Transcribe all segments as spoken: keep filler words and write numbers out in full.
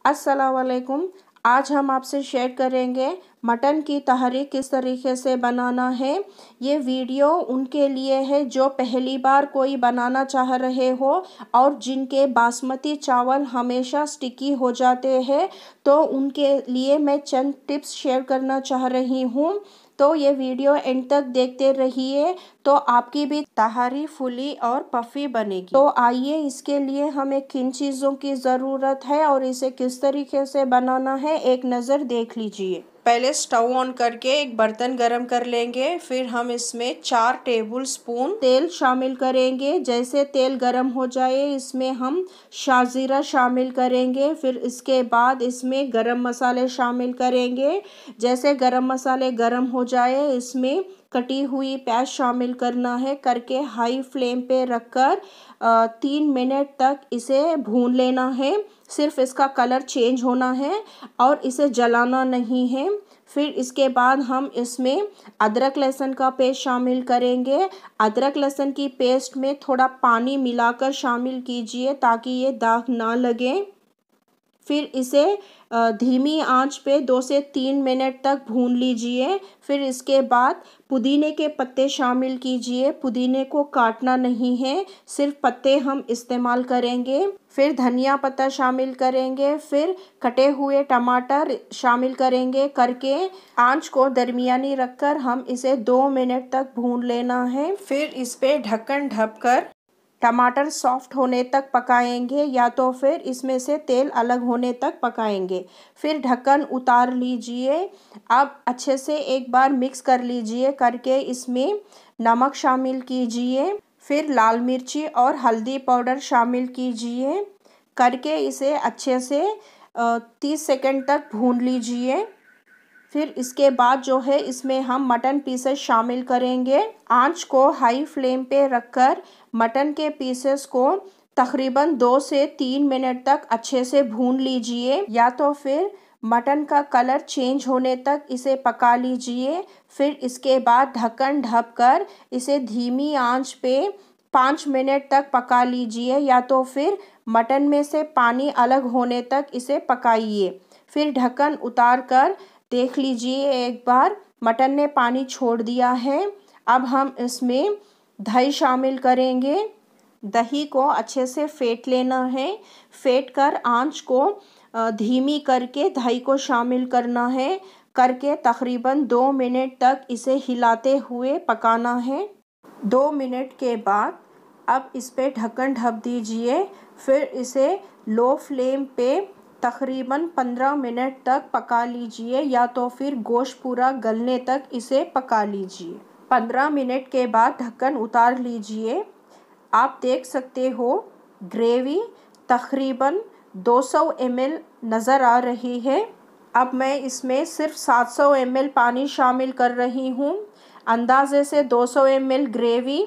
अस्सलाम वालेकुम। आज हम आपसे शेयर करेंगे मटन की तहरी किस तरीके से बनाना है। ये वीडियो उनके लिए है जो पहली बार कोई बनाना चाह रहे हो और जिनके बासमती चावल हमेशा स्टिकी हो जाते हैं, तो उनके लिए मैं चंद टिप्स शेयर करना चाह रही हूँ। तो ये वीडियो एंड तक देखते रहिए तो आपकी भी तहारी फुली और पफ़ी बनेगी। तो आइए, इसके लिए हमें किन चीज़ों की ज़रूरत है और इसे किस तरीके से बनाना है एक नज़र देख लीजिए। पहले स्टव ऑन करके एक बर्तन गरम कर लेंगे। फिर हम इसमें चार टेबल स्पून तेल शामिल करेंगे। जैसे तेल गरम हो जाए इसमें हम शाज़ीरा शामिल करेंगे। फिर इसके बाद इसमें गरम मसाले शामिल करेंगे। जैसे गरम मसाले गरम हो जाए इसमें कटी हुई प्याज शामिल करना है। करके हाई फ्लेम पे रखकर तीन मिनट तक इसे भून लेना है। सिर्फ इसका कलर चेंज होना है और इसे जलाना नहीं है। फिर इसके बाद हम इसमें अदरक लहसुन का पेस्ट शामिल करेंगे। अदरक लहसुन की पेस्ट में थोड़ा पानी मिलाकर शामिल कीजिए ताकि ये दाग ना लगे। फिर इसे धीमी आंच पे दो से तीन मिनट तक भून लीजिए। फिर इसके बाद पुदीने के पत्ते शामिल कीजिए। पुदीने को काटना नहीं है, सिर्फ पत्ते हम इस्तेमाल करेंगे। फिर धनिया पत्ता शामिल करेंगे। फिर कटे हुए टमाटर शामिल करेंगे। करके आंच को दरमियानी रखकर हम इसे दो मिनट तक भून लेना है। फिर इस पे ढक्कन ढककर टमाटर सॉफ्ट होने तक पकाएंगे या तो फिर इसमें से तेल अलग होने तक पकाएंगे। फिर ढक्कन उतार लीजिए। अब अच्छे से एक बार मिक्स कर लीजिए। करके इसमें नमक शामिल कीजिए। फिर लाल मिर्ची और हल्दी पाउडर शामिल कीजिए। करके इसे अच्छे से तीस सेकंड तक भून लीजिए। फिर इसके बाद जो है इसमें हम मटन पीसेस शामिल करेंगे। आंच को हाई फ्लेम पे रखकर मटन के पीसेस को तकरीबन दो से तीन मिनट तक अच्छे से भून लीजिए या तो फिर मटन का कलर चेंज होने तक इसे पका लीजिए। फिर इसके बाद ढक्कन ढककर इसे धीमी आंच पे पाँच मिनट तक पका लीजिए या तो फिर मटन में से पानी अलग होने तक इसे पकाइए। फिर ढक्कन उतार कर देख लीजिए, एक बार मटन ने पानी छोड़ दिया है। अब हम इसमें दही शामिल करेंगे। दही को अच्छे से फेंट लेना है। फेंट कर आंच को धीमी करके दही को शामिल करना है। करके तकरीबन दो मिनट तक इसे हिलाते हुए पकाना है। दो मिनट के बाद अब इस पे ढक्कन ढक दीजिए। फिर इसे लो फ्लेम पे तकरीबन पंद्रह मिनट तक पका लीजिए या तो फिर गोश्त पूरा गलने तक इसे पका लीजिए। पंद्रह मिनट के बाद ढक्कन उतार लीजिए। आप देख सकते हो ग्रेवी तकरीबन दो सौ एम एल नज़र आ रही है। अब मैं इसमें सिर्फ सात सौ एम एल पानी शामिल कर रही हूँ। अंदाजे से दो सौ एम एल ग्रेवी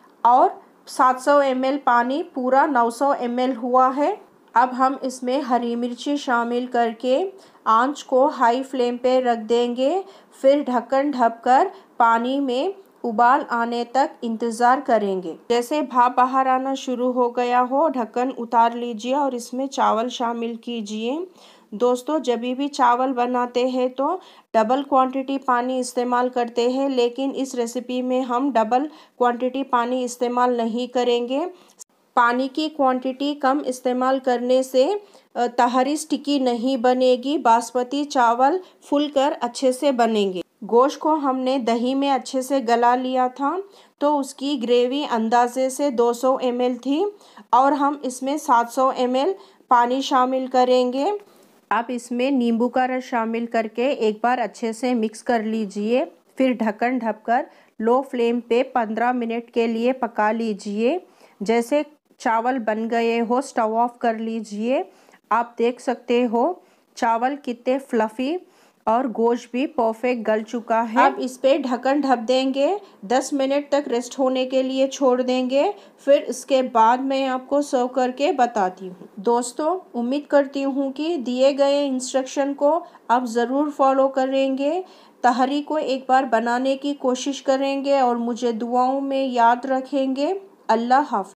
और सात सौ एम एल पानी, पूरा नौ सौ एम एल हुआ है। अब हम इसमें हरी मिर्ची शामिल करके आंच को हाई फ्लेम पे रख देंगे। फिर ढक्कन ढककर पानी में उबाल आने तक इंतज़ार करेंगे। जैसे भाप बाहर आना शुरू हो गया हो, ढक्कन उतार लीजिए और इसमें चावल शामिल कीजिए। दोस्तों, जब भी चावल बनाते हैं तो डबल क्वांटिटी पानी इस्तेमाल करते हैं, लेकिन इस रेसिपी में हम डबल क्वांटिटी पानी इस्तेमाल नहीं करेंगे। पानी की क्वांटिटी कम इस्तेमाल करने से तहरी स्टिकी नहीं बनेगी, बासमती चावल फूलकर अच्छे से बनेंगे। गोश्त को हमने दही में अच्छे से गला लिया था तो उसकी ग्रेवी अंदाजे से दो सौ एम एल थी और हम इसमें सात सौ एम एल पानी शामिल करेंगे। आप इसमें नींबू का रस शामिल करके एक बार अच्छे से मिक्स कर लीजिए। फिर ढक्कन ढककर लो फ्लेम पे पंद्रह मिनट के लिए पका लीजिए। जैसे चावल बन गए हो, स्टव ऑफ कर लीजिए। आप देख सकते हो चावल कितने फ्लफ़ी और गोश्त भी परफेक्ट गल चुका है। अब इस पे ढक्कन ढक देंगे, दस मिनट तक रेस्ट होने के लिए छोड़ देंगे। फिर इसके बाद मैं आपको सर्व करके बताती हूँ। दोस्तों, उम्मीद करती हूँ कि दिए गए इंस्ट्रक्शन को आप ज़रूर फॉलो करेंगे, तहरी को एक बार बनाने की कोशिश करेंगे और मुझे दुआओं में याद रखेंगे। अल्लाह हाफ़िज़।